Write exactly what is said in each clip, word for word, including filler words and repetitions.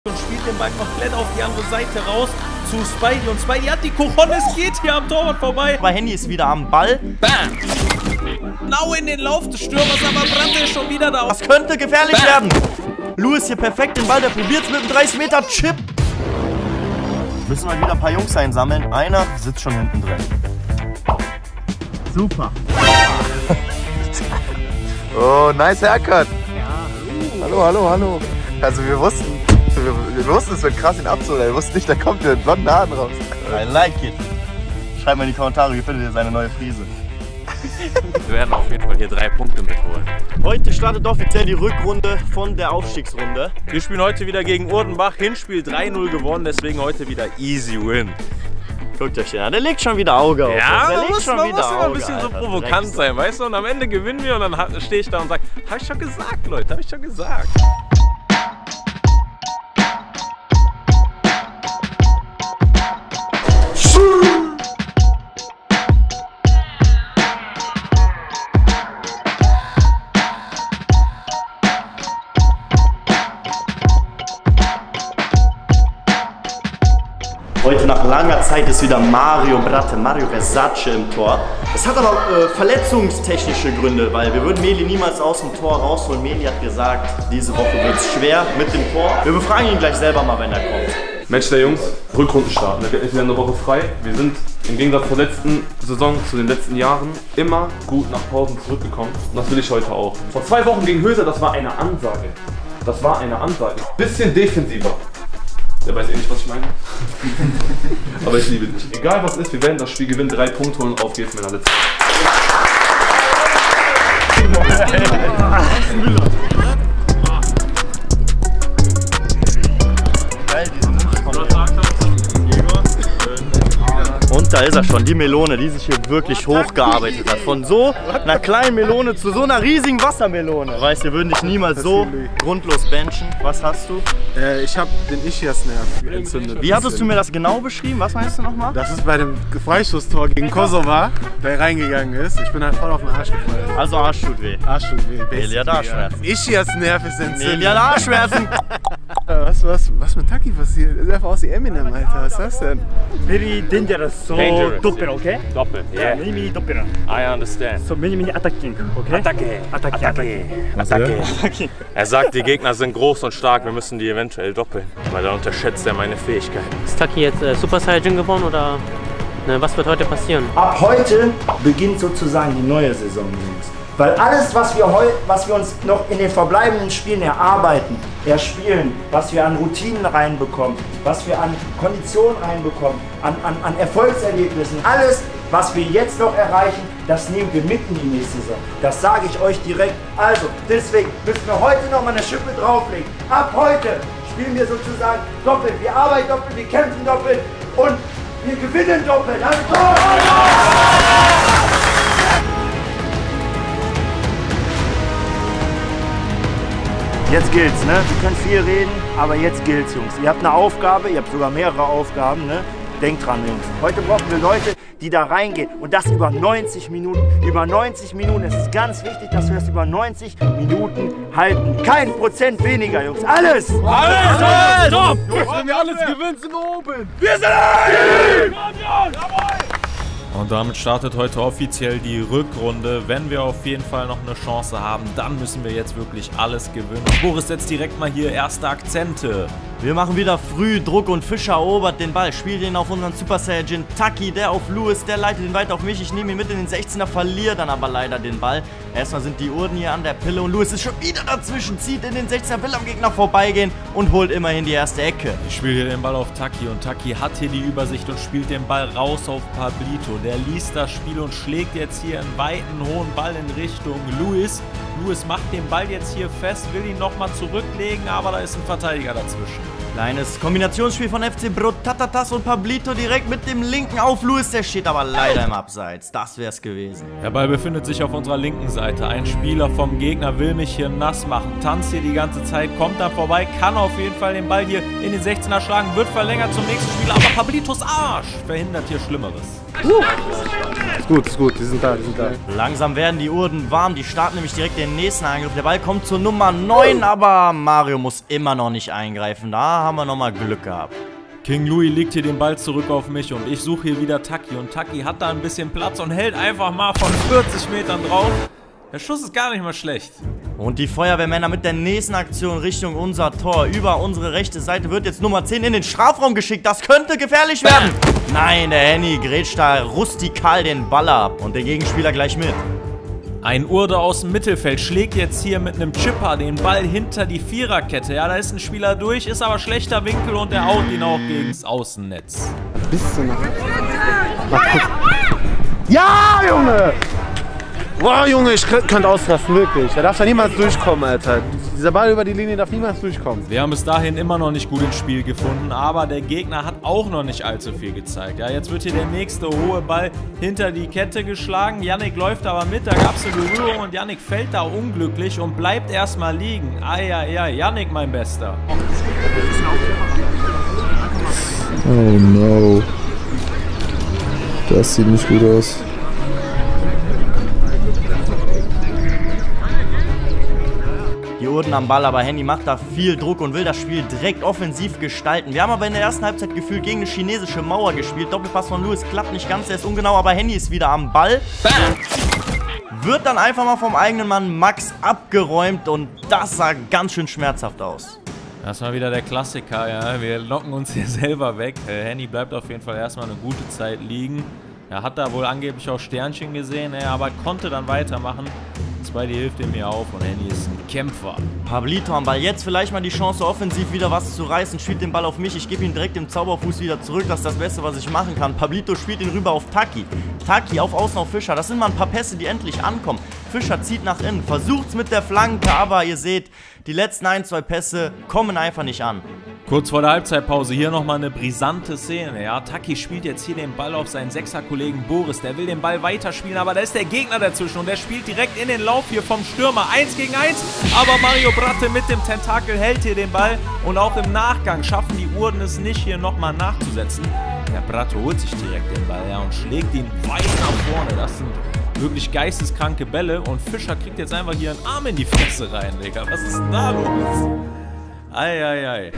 und spielt den Ball komplett auf die andere Seite raus zu Spidey. Und Spidey hat die Cojones, geht hier am Torwart vorbei. Aber Henny ist wieder am Ball. Bam! Genau in den Lauf des Stürmers, aber Brandt ist schon wieder da. Das könnte gefährlich Bam. werden. Lewis hier perfekt den Ball, der probiert es mit einem dreißig Meter Chip. Müssen mal wieder ein paar Jungs einsammeln. Einer sitzt schon hinten drin. Super. Oh, nice haircut. Hallo, hallo, hallo. Also wir wussten, wir, wir wussten, es wird krass, ihn abzuholen. Wir wussten nicht, da kommt der blonden Haaren raus. I like it. Schreibt mal in die Kommentare, wie findet ihr seine neue Frise? Wir werden auf jeden Fall hier drei Punkte mitholen. Heute startet offiziell die Rückrunde von der Aufstiegsrunde. Wir spielen heute wieder gegen Urdenbach. Hinspiel drei null gewonnen, deswegen heute wieder easy win. Guckt euch den an, der legt schon wieder Auge auf. Ja, der man legt muss, schon man wieder muss immer Auge, ein bisschen so Alter. provokant sein, weißt du? Und am Ende gewinnen wir und dann stehe ich da und sage, hab ich schon gesagt, Leute, hab ich schon gesagt. Heute nach langer Zeit ist wieder Mario Bratte, Mario Versace im Tor. Es hat aber äh, verletzungstechnische Gründe, weil wir würden Meli niemals aus dem Tor rausholen. Meli hat gesagt, diese Woche wird es schwer mit dem Tor. Wir befragen ihn gleich selber mal, wenn er kommt. Match der Jungs, Rückrundenstart. Da geht nicht mehr eine Woche frei. Wir sind im Gegensatz zur letzten Saison, zu den letzten Jahren, immer gut nach Pausen zurückgekommen. Und das will ich heute auch. Vor zwei Wochen gegen Höser, das war eine Ansage. Das war eine Ansage. Bisschen defensiver. Der weiß eh nicht, was ich meine. Aber ich liebe dich. Egal was ist, wir werden das Spiel gewinnen, drei Punkte holen und auf geht's, Männer. Let's Und da ist er schon, die Melone, die sich hier wirklich hochgearbeitet hat. Von so einer kleinen Melone zu so einer riesigen Wassermelone. Du weißt, wir würden dich niemals so grundlos benchen. Was hast du? Äh, ich habe den Ischias-Nerv entzündet. Wie hattest du mir das genau beschrieben? Was meinst du nochmal? Das ist bei dem Freistoßtor gegen Kosovo, der reingegangen ist. Ich bin halt voll auf den Arsch gefallen. Also Arsch tut weh. Arsch tut weh. Meli hat Arschschmerzen. Ischias-Nerv ist entzündet. Meli hat Arschschmerzen. Was, was, was mit Taki passiert? Er sieht einfach aus wie Eminem, Alter. Was ist das denn? Very dangerous, so Dangerous. doppel, okay? Doppel, yeah. Many, many doppel. I understand. So many, many attacking, okay? Attacke, Attacking, Attacke, attacking. Attacke. Er sagt, die Gegner sind groß und stark, wir müssen die eventuell doppeln. Weil dann unterschätzt er meine Fähigkeiten. Ist Taki jetzt äh, Super Saiyan gewonnen oder ne, was wird heute passieren? Ab heute beginnt sozusagen die neue Saison, Jungs. Weil alles, was wir, heu was wir uns noch in den verbleibenden Spielen erarbeiten, erspielen, was wir an Routinen reinbekommen, was wir an Konditionen reinbekommen, an, an, an Erfolgserlebnissen, alles, was wir jetzt noch erreichen, das nehmen wir mit in die nächste Saison. Das sage ich euch direkt. Also, deswegen müssen wir heute noch mal eine Schippe drauflegen. Ab heute spielen wir sozusagen doppelt. Wir arbeiten doppelt, wir kämpfen doppelt und wir gewinnen doppelt. Also, jetzt gilt's, ne? Wir können viel reden, aber jetzt gilt's, Jungs. Ihr habt eine Aufgabe, ihr habt sogar mehrere Aufgaben, ne? Denkt dran, Jungs. Heute brauchen wir Leute, die da reingehen und das über neunzig Minuten. Über neunzig Minuten. Es ist ganz wichtig, dass wir das über neunzig Minuten halten. Kein Prozent weniger, Jungs. Alles! Alles! Alles! Top! Jungs, wenn wir alles gewinnen, sind wir oben. Wir sind ein! Und damit startet heute offiziell die Rückrunde. Wenn wir auf jeden Fall noch eine Chance haben, dann müssen wir jetzt wirklich alles gewinnen. Boris setzt direkt mal hier erste Akzente. Wir machen wieder früh Druck und Fischer erobert den Ball. Spielt ihn auf unseren Super Saiyan Taki, der auf Lewis, der leitet ihn weiter auf mich. Ich nehme ihn mit in den sechzehner, verliere dann aber leider den Ball. Erstmal sind die Urden hier an der Pille und Lewis ist schon wieder dazwischen, zieht in den sechzehner, will am Gegner vorbeigehen und holt immerhin die erste Ecke. Ich spiele hier den Ball auf Taki und Taki hat hier die Übersicht und spielt den Ball raus auf Pablito. Der liest das Spiel und schlägt jetzt hier einen weiten, hohen Ball in Richtung Lewis. Lewis macht den Ball jetzt hier fest, will ihn nochmal zurücklegen, aber da ist ein Verteidiger dazwischen. Kleines Kombinationsspiel von F C Brotatatas und Pablito direkt mit dem linken auf Lewis, der steht aber leider im Abseits. Das wär's gewesen. Der Ball befindet sich auf unserer linken Seite. Ein Spieler vom Gegner will mich hier nass machen, tanzt hier die ganze Zeit, kommt dann vorbei, kann auf jeden Fall den Ball hier in den sechzehner schlagen, wird verlängert zum nächsten Spieler, aber Pablitos Arsch verhindert hier Schlimmeres. Uh. Ist gut, ist gut, die sind da, die sind da. Langsam werden die Urden warm, die starten nämlich direkt den nächsten Angriff. Der Ball kommt zur Nummer neun, aber Mario muss immer noch nicht eingreifen. Da da haben wir nochmal Glück gehabt. King Louis legt hier den Ball zurück auf mich und ich suche hier wieder Taki. Und Taki hat da ein bisschen Platz und hält einfach mal von vierzig Metern drauf. Der Schuss ist gar nicht mal schlecht. Und die Feuerwehrmänner mit der nächsten Aktion Richtung unser Tor. Über unsere rechte Seite wird jetzt Nummer zehn in den Strafraum geschickt. Das könnte gefährlich werden. Nein, der Henny grätscht da rustikal den Ball ab. Und der Gegenspieler gleich mit. Ein Urde aus dem Mittelfeld schlägt jetzt hier mit einem Chipper den Ball hinter die Viererkette. Ja, da ist ein Spieler durch, ist aber schlechter Winkel und der haut ihn auch gegens Außennetz. Bist du noch? Ja, Junge! Boah, Junge, ich könnte ausrasten, wirklich. Da darf da niemals durchkommen, Alter. Dieser Ball über die Linie darf niemals durchkommen. Wir haben bis dahin immer noch nicht gut ins Spiel gefunden, aber der Gegner hat auch noch nicht allzu viel gezeigt. Ja, jetzt wird hier der nächste hohe Ball hinter die Kette geschlagen. Yannick läuft aber mit, da gab es eine Berührung und Yannick fällt da unglücklich und bleibt erstmal liegen. Eieiei, Yannick, mein Bester. Oh no. Das sieht nicht gut aus. Die Urden am Ball, aber Henny macht da viel Druck und will das Spiel direkt offensiv gestalten. Wir haben aber in der ersten Halbzeit gefühlt gegen eine chinesische Mauer gespielt. Doppelpass von Louis klappt nicht ganz, er ist ungenau, aber Henny ist wieder am Ball. Wird dann einfach mal vom eigenen Mann Max abgeräumt und das sah ganz schön schmerzhaft aus. Das ist mal wieder der Klassiker, ja. Wir locken uns hier selber weg. Äh, Henny bleibt auf jeden Fall erstmal eine gute Zeit liegen. Er hat da wohl angeblich auch Sternchen gesehen, ja, aber konnte dann weitermachen. Spidey hilft ihm hier auf und Henny ist ein Kämpfer. Pablito am Ball, jetzt vielleicht mal die Chance, offensiv wieder was zu reißen. Spielt den Ball auf mich, ich gebe ihn direkt im Zauberfuß wieder zurück. Das ist das Beste, was ich machen kann. Pablito spielt ihn rüber auf Taki. Taki auf Außen auf Fischer. Das sind mal ein paar Pässe, die endlich ankommen. Fischer zieht nach innen, versucht's mit der Flanke, aber ihr seht, die letzten ein, zwei Pässe kommen einfach nicht an. Kurz vor der Halbzeitpause hier nochmal eine brisante Szene. Ja, Taki spielt jetzt hier den Ball auf seinen Sechser-Kollegen Boris. Der will den Ball weiterspielen, aber da ist der Gegner dazwischen und der spielt direkt in den Lauf hier vom Stürmer. Eins gegen eins, aber Mario Bratte mit dem Tentakel hält hier den Ball und auch im Nachgang schaffen die Urden es nicht, hier nochmal nachzusetzen. Der Bratte holt sich direkt den Ball, ja, und schlägt ihn weit nach vorne. Das sind wirklich geisteskranke Bälle und Fischer kriegt jetzt einfach hier einen Arm in die Fresse rein, Digga. Was ist denn da los? Eieiei.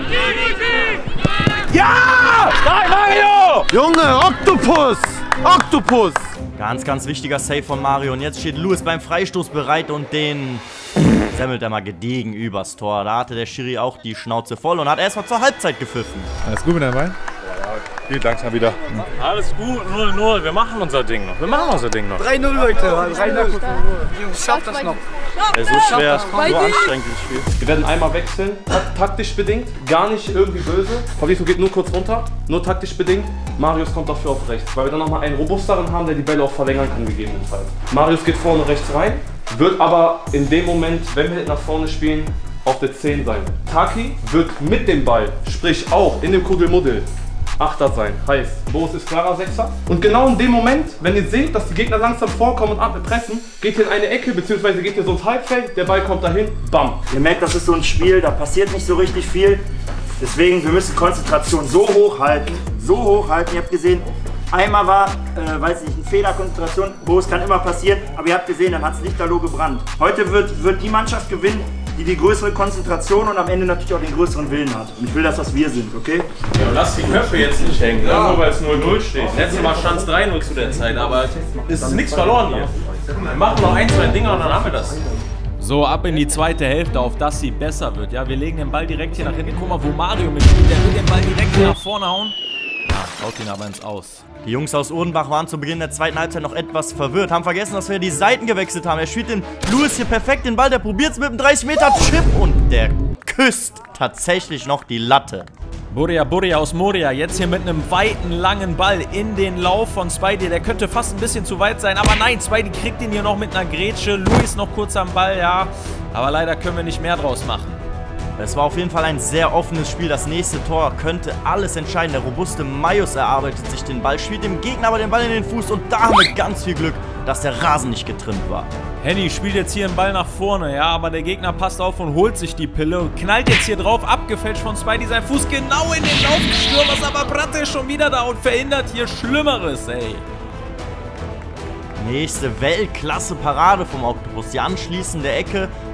Ja! Stark, Mario! Junge, Oktopus! Oktopus! Ganz, ganz wichtiger Save von Mario. Und jetzt steht Louis beim Freistoß bereit und den semmelt er mal gediegen übers Tor. Da hatte der Schiri auch die Schnauze voll und hat erstmal zur Halbzeit gepfiffen. Alles gut mit deinem Bein? Vielen Dank schon wieder. Alles gut, null null. Wir machen unser Ding noch. Wir machen unser Ding noch. drei null, Leute. drei null. Jungs, schafft das noch. Ey, so schwer, so anstrengend das Spiel. Wir werden einmal wechseln, taktisch bedingt, gar nicht irgendwie böse. Pablito geht nur kurz runter, nur taktisch bedingt. Marius kommt dafür auf rechts, weil wir dann nochmal einen robusteren haben, der die Bälle auch verlängern kann gegebenenfalls. Marius geht vorne rechts rein, wird aber in dem Moment, wenn wir nach vorne spielen, auf der zehn sein. Taki wird mit dem Ball, sprich auch in dem Kuddelmuddel, Achter sein. Heißt, Boris ist klarer Sechser. Und genau in dem Moment, wenn ihr seht, dass die Gegner langsam vorkommen und abpressen, geht ihr in eine Ecke, beziehungsweise geht ihr so ins Halbfeld, der Ball kommt dahin, bam. Ihr merkt, das ist so ein Spiel, da passiert nicht so richtig viel. Deswegen, wir müssen Konzentration so hoch halten, so hoch halten. Ihr habt gesehen, einmal war, äh, weiß nicht, ein Fehler, Konzentration, Boris kann immer passieren, aber ihr habt gesehen, dann hat es lichterloh gebrannt. Heute wird, wird die Mannschaft gewinnen, die die größere Konzentration und am Ende natürlich auch den größeren Willen hat. Und ich will, dass das wir sind, okay? Ja, lass die Köpfe jetzt nicht hängen, ja. Nur weil es null null steht. Letztes Mal stand es drei null zu der Zeit, aber es ist nichts verloren hier. Wir machen noch ein, zwei Dinger und dann haben wir das. So, ab in die zweite Hälfte, auf dass sie besser wird. Ja, wir legen den Ball direkt hier nach hinten. Guck mal, wo Mario mitspielt. Der will den Ball direkt hier nach vorne hauen. Ja, haut ihn aber ins Aus. Die Jungs aus Odenbach waren zu Beginn der zweiten Halbzeit noch etwas verwirrt, haben vergessen, dass wir die Seiten gewechselt haben. Er spielt den Louis hier perfekt den Ball, der probiert es mit einem dreißig Meter Chip und der küsst tatsächlich noch die Latte. Buria Buria aus Moria, jetzt hier mit einem weiten, langen Ball in den Lauf von Spidey. Der könnte fast ein bisschen zu weit sein, aber nein, Spidey kriegt ihn hier noch mit einer Grätsche. Louis noch kurz am Ball, ja, aber leider können wir nicht mehr draus machen. Es war auf jeden Fall ein sehr offenes Spiel. Das nächste Tor könnte alles entscheiden. Der robuste Majus erarbeitet sich den Ball, spielt dem Gegner aber den Ball in den Fuß und da haben wir ganz viel Glück, dass der Rasen nicht getrimmt war. Henny spielt jetzt hier einen Ball nach vorne, ja, aber der Gegner passt auf und holt sich die Pille und knallt jetzt hier drauf, abgefälscht von Spidey, sein Fuß genau in den Lauf gestürmt, aber Bratte ist schon wieder da und verhindert hier Schlimmeres, ey. Nächste Weltklasse-Parade vom Oktopus. Die anschließende Ecke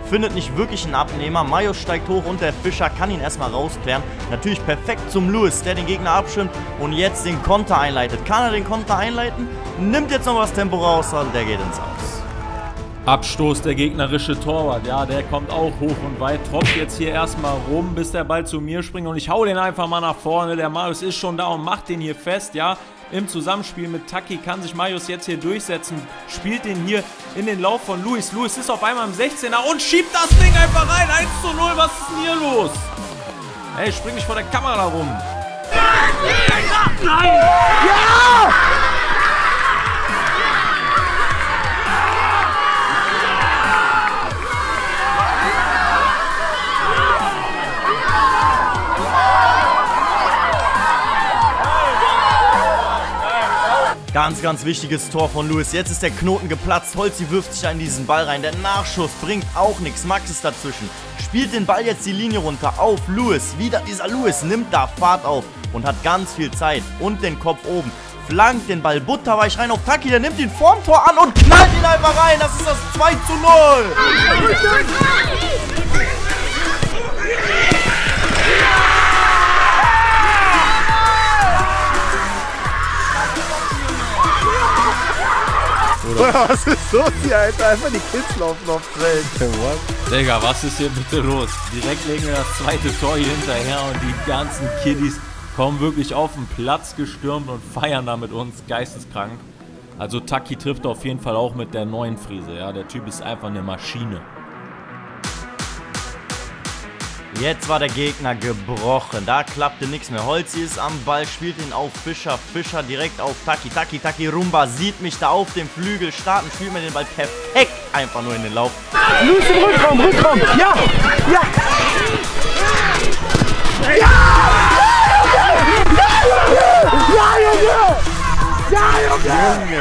findet nicht wirklich einen Abnehmer. Majos steigt hoch und der Fischer kann ihn erstmal rausklären. Natürlich perfekt zum Lewis, der den Gegner abschirmt und jetzt den Konter einleitet. Kann er den Konter einleiten? Nimmt jetzt noch was Tempo raus und der geht ins Aus. Abstoß, der gegnerische Torwart, ja, der kommt auch hoch und weit, tropft jetzt hier erstmal rum, bis der Ball zu mir springt und ich hau den einfach mal nach vorne. Der Marius ist schon da und macht den hier fest, ja. Im Zusammenspiel mit Taki kann sich Marius jetzt hier durchsetzen, spielt den hier in den Lauf von Luis. Luis ist auf einmal im sechzehner und schiebt das Ding einfach rein, eins zu null, was ist denn hier los? Ey, spring nicht vor der Kamera rum. Nein! Ja! Ganz, ganz wichtiges Tor von Lewis. Jetzt ist der Knoten geplatzt. Holzi wirft sich in diesen Ball rein. Der Nachschuss bringt auch nichts. Max ist dazwischen. Spielt den Ball jetzt die Linie runter auf Lewis. Wieder dieser Lewis nimmt da Fahrt auf und hat ganz viel Zeit und den Kopf oben. Flankt den Ball butterweich rein auf Taki. Der nimmt ihn vorm Tor an und knallt ihn einfach rein. Das ist das zwei zu null. Was ist los hier, Alter? Einfach die Kids laufen aufs Feld. What? Digga, was ist hier bitte los? Direkt legen wir das zweite Tor hier hinterher und die ganzen Kiddies kommen wirklich auf den Platz gestürmt und feiern da mit uns. Geisteskrank. Also Taki trifft auf jeden Fall auch mit der neuen Frise. Ja, der Typ ist einfach eine Maschine. Jetzt war der Gegner gebrochen, da klappte nichts mehr. Holzi ist am Ball, spielt ihn auf Fischer, Fischer direkt auf Taki. Taki, Taki, Rumba sieht mich da auf dem Flügel starten, spielt mir den Ball perfekt einfach nur in den Lauf. Luis im Rückraum, Rückraum, ja, ja. Ja! Ja, Junge! Ja, Junge!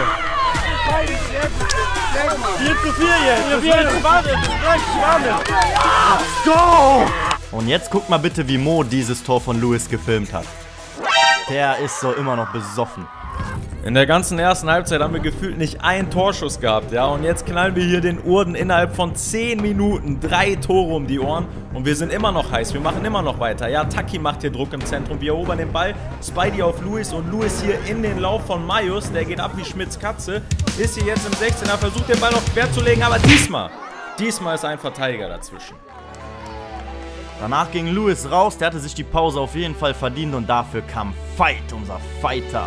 vier zu vier jetzt, wir sind spannend, spannend. Let's go! Und jetzt guckt mal bitte, wie Mo dieses Tor von Lewis gefilmt hat. Der ist so immer noch besoffen. In der ganzen ersten Halbzeit haben wir gefühlt nicht einen Torschuss gehabt, ja. Und jetzt knallen wir hier den Urden innerhalb von zehn Minuten drei Tore um die Ohren. Und wir sind immer noch heiß, wir machen immer noch weiter. Ja, Taki macht hier Druck im Zentrum, wir erobern den Ball. Spidey auf Lewis und Lewis hier in den Lauf von Majus. Der geht ab wie Schmitz Katze. Ist hier jetzt im sechzehner, versucht den Ball noch quer zu legen, aber diesmal, diesmal ist ein Verteidiger dazwischen. Danach ging Lewis raus, der hatte sich die Pause auf jeden Fall verdient und dafür kam Fight, unser Fighter.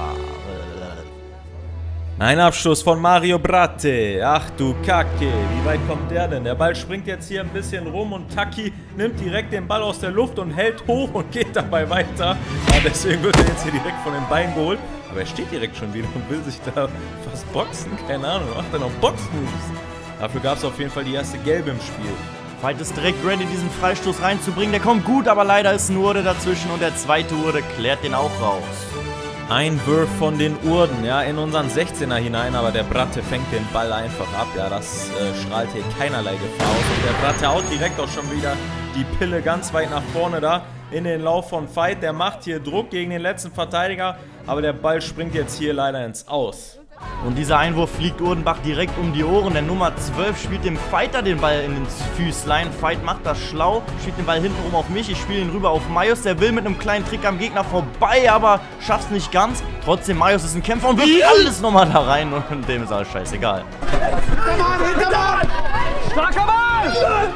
Ein Abstoß von Mario Bratte. Ach du Kacke, wie weit kommt der denn? Der Ball springt jetzt hier ein bisschen rum und Taki nimmt direkt den Ball aus der Luft und hält hoch und geht dabei weiter. Ja, deswegen wird er jetzt hier direkt von den Beinen geholt. Aber er steht direkt schon wieder und will sich da fast boxen. Keine Ahnung, macht er noch Boxmoves. Dafür gab es auf jeden Fall die erste Gelbe im Spiel. Fight ist direkt ready, diesen Freistoß reinzubringen. Der kommt gut, aber leider ist ein Urde dazwischen und der zweite Urde klärt den auch raus. Ein Wurf von den Urden, ja, in unseren sechzehner hinein, aber der Bratte fängt den Ball einfach ab. Ja, das äh, strahlt hier keinerlei Gefahr aus. Und der Bratte haut direkt auch schon wieder die Pille ganz weit nach vorne da in den Lauf von Fight. Der macht hier Druck gegen den letzten Verteidiger, aber der Ball springt jetzt hier leider ins Aus. Und dieser Einwurf fliegt Urdenbach direkt um die Ohren. Der Nummer zwölf spielt dem Fighter den Ball in ins Füßlein. Fight macht das schlau, spielt den Ball hintenrum auf mich. Ich spiele ihn rüber auf Majus. Der will mit einem kleinen Trick am Gegner vorbei, aber schafft es nicht ganz. Trotzdem, Majus ist ein Kämpfer und wirft alles nochmal da rein. Und dem ist alles scheißegal. Hintermann, Hintermann! Starker Mann!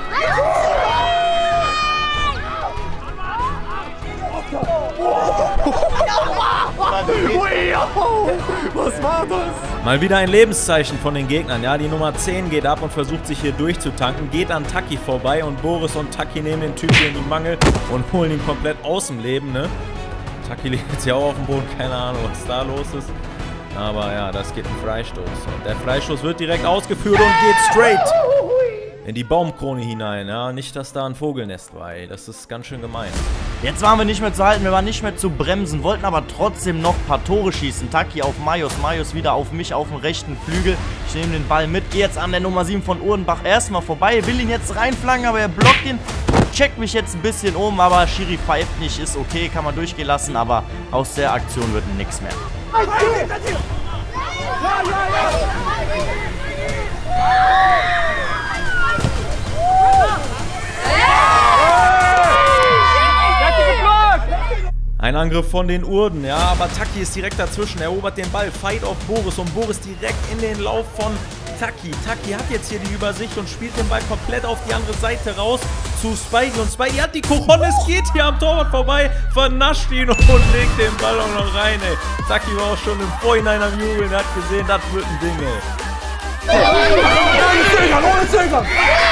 Was war das? Mal wieder ein Lebenszeichen von den Gegnern, ja, die Nummer zehn geht ab und versucht sich hier durchzutanken, geht an Taki vorbei und Boris und Taki nehmen den Typ hier in die Mangel und holen ihn komplett aus dem Leben, ne. Taki liegt jetzt ja auch auf dem Boden, keine Ahnung, was da los ist, aber ja, das geht ein Freistoß und der Freistoß wird direkt ausgeführt und geht straight in die Baumkrone hinein, ja, nicht, dass da ein Vogelnest war, ey. Das ist ganz schön gemein. Jetzt waren wir nicht mehr zu halten, wir waren nicht mehr zu bremsen, wollten aber trotzdem noch ein paar Tore schießen. Taki auf Majus, Majus wieder auf mich auf dem rechten Flügel. Ich nehme den Ball mit, gehe jetzt an der Nummer sieben von Urdenbach erstmal vorbei, will ihn jetzt reinflanken, aber er blockt ihn. Checkt mich jetzt ein bisschen um, aber Schiri pfeift nicht, ist okay, kann man durchgehen lassen, aber aus der Aktion wird nichts mehr. Ein Angriff von den Urden, ja, aber Taki ist direkt dazwischen, erobert den Ball, Fight auf Boris und Boris direkt in den Lauf von Taki. Taki hat jetzt hier die Übersicht und spielt den Ball komplett auf die andere Seite raus zu Spidey und Spidey hat die Cojones, geht hier am Torwart vorbei, vernascht ihn und legt den Ball auch noch rein, ey. Taki war auch schon im Vorhinein am Jubeln, er hat gesehen, das wird ein Ding, ey. Ohne Zögern, ohne Zögern!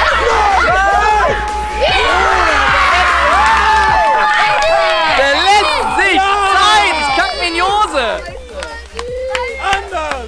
Der lässt sich Zeit! Ich kack mir in die Hose! Anders!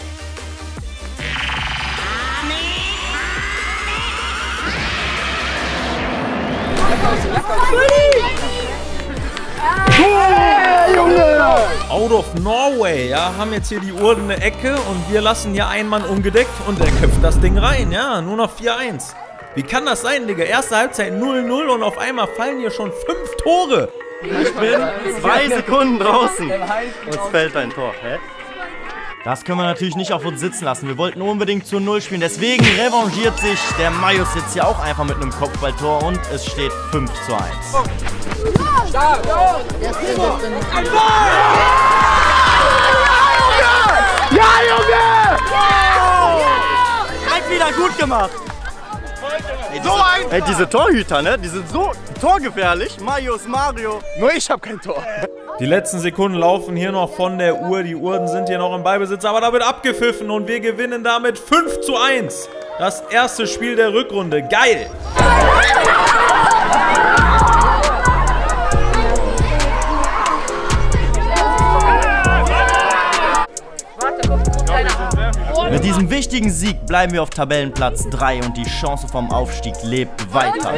Hey, Junge! Out of Norway, ja, haben jetzt hier die Urden eine Ecke und wir lassen hier einen Mann ungedeckt und der köpft das Ding rein, ja, nur noch vier eins. Wie kann das sein, Digga? Erste Halbzeit null null und auf einmal fallen hier schon fünf Tore. Ich bin zwei Sekunden draußen. Uns fällt ein Tor. Hä? Das können wir natürlich nicht auf uns sitzen lassen. Wir wollten unbedingt zu Null spielen. Deswegen revanchiert sich der Majus jetzt hier auch einfach mit einem Kopfballtor und es steht fünf zu eins. Stark! Ja, Junge! Direkt wieder gut gemacht. Ey, diese, So ein ey, diese Torhüter, ne? Die sind so torgefährlich. Majus, Mario. Nur ich hab kein Tor. Die letzten Sekunden laufen hier noch von der Uhr. Die Urden sind hier noch im Ballbesitz, aber da wird abgepfiffen und wir gewinnen damit fünf zu eins. Das erste Spiel der Rückrunde. Geil! Mit diesem wichtigen Sieg bleiben wir auf Tabellenplatz drei und die Chance vom Aufstieg lebt weiter.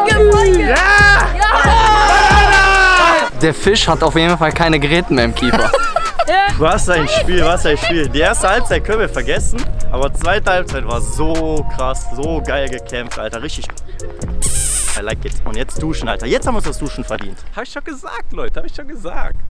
Der Fisch hat auf jeden Fall keine Gräten mehr im Kiefer. Was ein Spiel, was ein Spiel. Die erste Halbzeit können wir vergessen, aber zweite Halbzeit war so krass, so geil gekämpft, Alter. Richtig. I like it. Und jetzt duschen, Alter. Jetzt haben wir uns das Duschen verdient. Hab ich schon gesagt, Leute, hab ich schon gesagt.